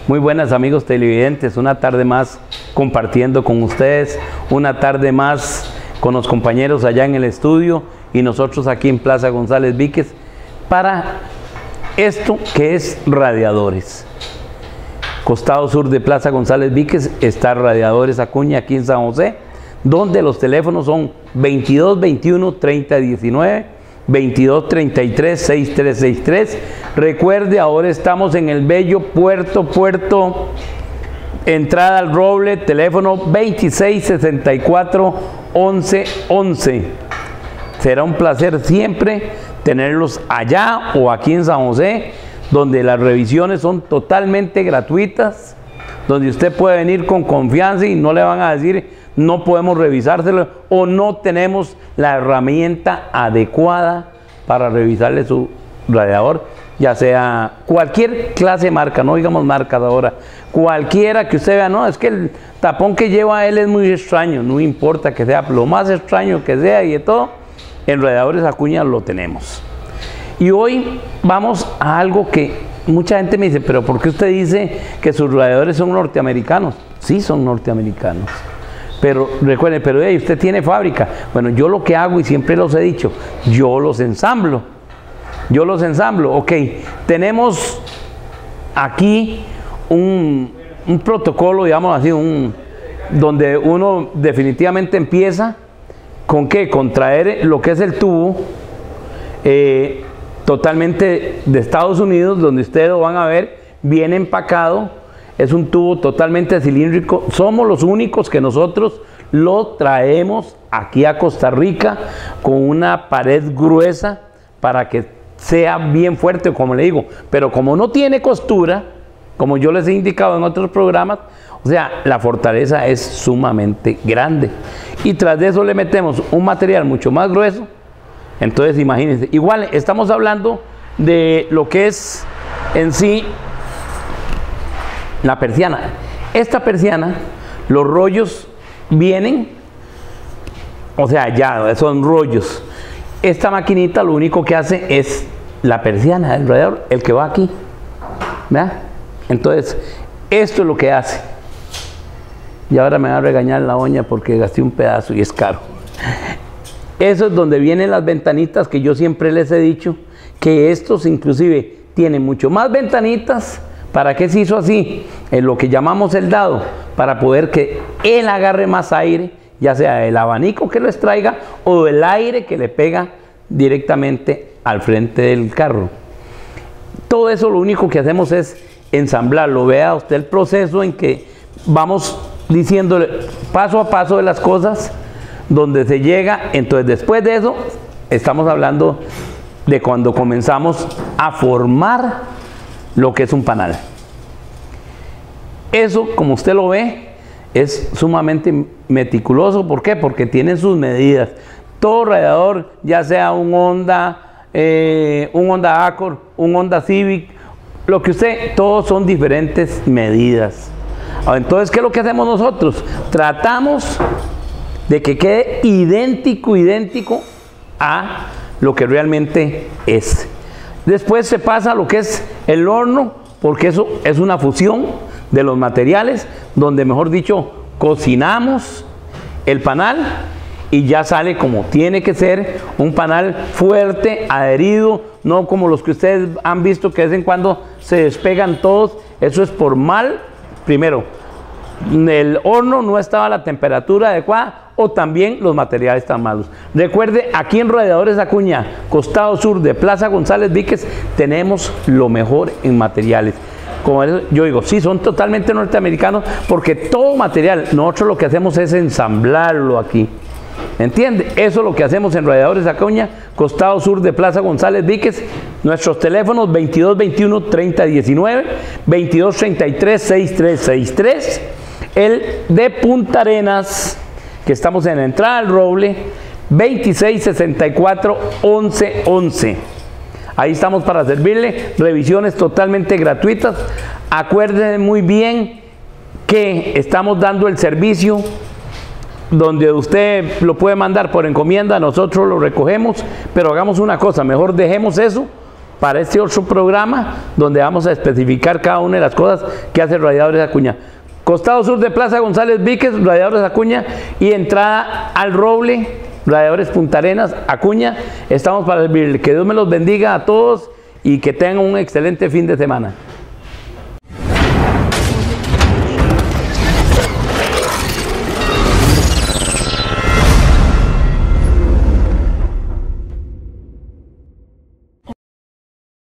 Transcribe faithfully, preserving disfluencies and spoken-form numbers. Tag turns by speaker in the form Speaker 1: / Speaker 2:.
Speaker 1: Muy buenas, amigos televidentes, una tarde más compartiendo con ustedes, una tarde más con los compañeros allá en el estudio y nosotros aquí en Plaza González Víquez para esto que es Radiadores. Costado sur de Plaza González Víquez está Radiadores Acuña, aquí en San José, donde los teléfonos son veintidós veintiuno treinta diecinueve, veintidós treinta y tres sesenta y tres sesenta y tres. Recuerde, ahora estamos en el bello puerto, puerto, entrada al Roble, teléfono veintiséis sesenta y cuatro once once. Será un placer siempre tenerlos allá o aquí en San José, donde las revisiones son totalmente gratuitas, donde usted puede venir con confianza y no le van a decir no podemos revisárselo o no tenemos la herramienta adecuada para revisarle su radiador, ya sea cualquier clase de marca, no digamos marcas ahora, cualquiera que usted vea, no, es que el tapón que lleva él es muy extraño, no importa que sea lo más extraño que sea y de todo, en Radiadores Acuña lo tenemos. Y hoy vamos a algo que mucha gente me dice, pero ¿por qué usted dice que sus radiadores son norteamericanos? Sí, son norteamericanos. Pero recuerden, pero hey, usted tiene fábrica. Bueno, yo lo que hago, y siempre los he dicho, yo los ensamblo. Yo los ensamblo. Ok, tenemos aquí un, un protocolo, digamos así, un, donde uno definitivamente empieza con qué, con traer lo que es el tubo eh, totalmente de Estados Unidos, donde ustedes lo van a ver bien empacado. Es un tubo totalmente cilíndrico. Somos los únicos que nosotros lo traemos aquí a Costa Rica con una pared gruesa para que sea bien fuerte, como le digo. Pero como no tiene costura, como yo les he indicado en otros programas, o sea, la fortaleza es sumamente grande. Y tras de eso le metemos un material mucho más grueso. Entonces imagínense, igual estamos hablando de lo que es en sí la persiana. Esta persiana, los rollos vienen, o sea, ya son rollos. Esta maquinita lo único que hace es la persiana del radiador, el que va aquí, ¿verdad? Entonces, esto es lo que hace. Y ahora me va a regañar la doña porque gasté un pedazo y es caro. Eso es donde vienen las ventanitas que yo siempre les he dicho, que estos inclusive tienen mucho más ventanitas. ¿Para qué se hizo así? En lo que llamamos el dado, para poder que él agarre más aire, ya sea el abanico que lo extraiga o el aire que le pega directamente al frente del carro. Todo eso lo único que hacemos es ensamblarlo. Vea usted el proceso en que vamos diciéndole paso a paso de las cosas, donde se llega. Entonces después de eso estamos hablando de cuando comenzamos a formar lo que es un panal. Eso, como usted lo ve, es sumamente meticuloso. ¿Por qué? Porque tiene sus medidas. Todo radiador, ya sea un Honda, eh, un Honda Accord, un Honda Civic, lo que usted, todos son diferentes medidas. Entonces, ¿qué es lo que hacemos nosotros? Tratamos de que quede idéntico, idéntico a lo que realmente es. Después se pasa a lo que es el horno, porque eso es una fusión de los materiales, donde mejor dicho, cocinamos el panal y ya sale como tiene que ser, un panal fuerte, adherido, no como los que ustedes han visto que de vez en cuando se despegan todos. Eso es por mal, primero, el horno no estaba a la temperatura adecuada, o también los materiales están malos. Recuerde, aquí en Radiadores Acuña, costado sur de Plaza González Víquez, tenemos lo mejor en materiales. Como eso, yo digo, sí, son totalmente norteamericanos, porque todo material, nosotros lo que hacemos es ensamblarlo aquí. ¿Entiende? Eso es lo que hacemos en Radiadores Acuña, costado sur de Plaza González Víquez. Nuestros teléfonos veintidós veintiuno treinta diecinueve, veintidós treinta y tres sesenta y tres sesenta y tres. El de Punta Arenas, que estamos en la entrada al Roble, veintiséis sesenta y cuatro once once. Ahí estamos para servirle, revisiones totalmente gratuitas. Acuérdense muy bien que estamos dando el servicio donde usted lo puede mandar por encomienda, nosotros lo recogemos, pero hagamos una cosa, mejor dejemos eso para este otro programa donde vamos a especificar cada una de las cosas que hace Radiadores Acuña. Costado sur de Plaza González Víquez, Radiadores Acuña, y entrada al Roble, Radiadores Punta Arenas, Acuña. Estamos para servirle. Que Dios me los bendiga a todos y que tengan un excelente fin de semana.